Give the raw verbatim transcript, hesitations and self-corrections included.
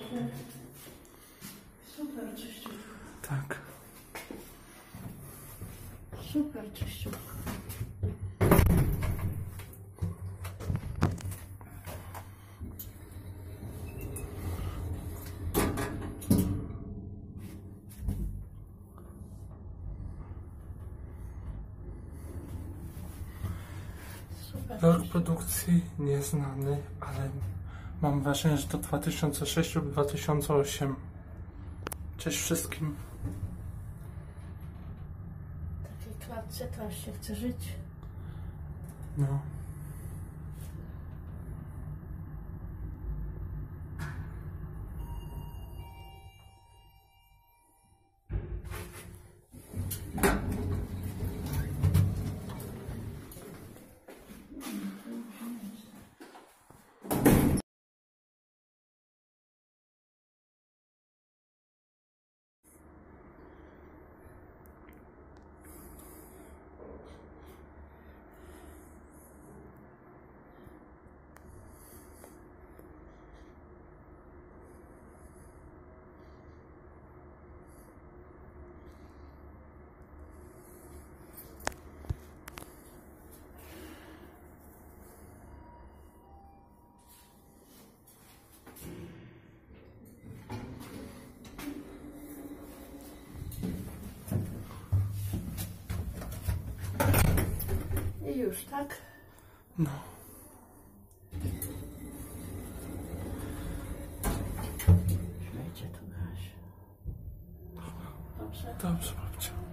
Super. Super czyściutko. Tak. Super czyściutko. Rok produkcji nieznany, ale mam wrażenie, że to dwa tysiące sześć lub dwa tysiące osiem. Cześć wszystkim. W takiej klatce to aż się chce żyć. No. I już, tak? No. Śmiejcie tu, Gaś. Dobrze? Dobrze, babcia.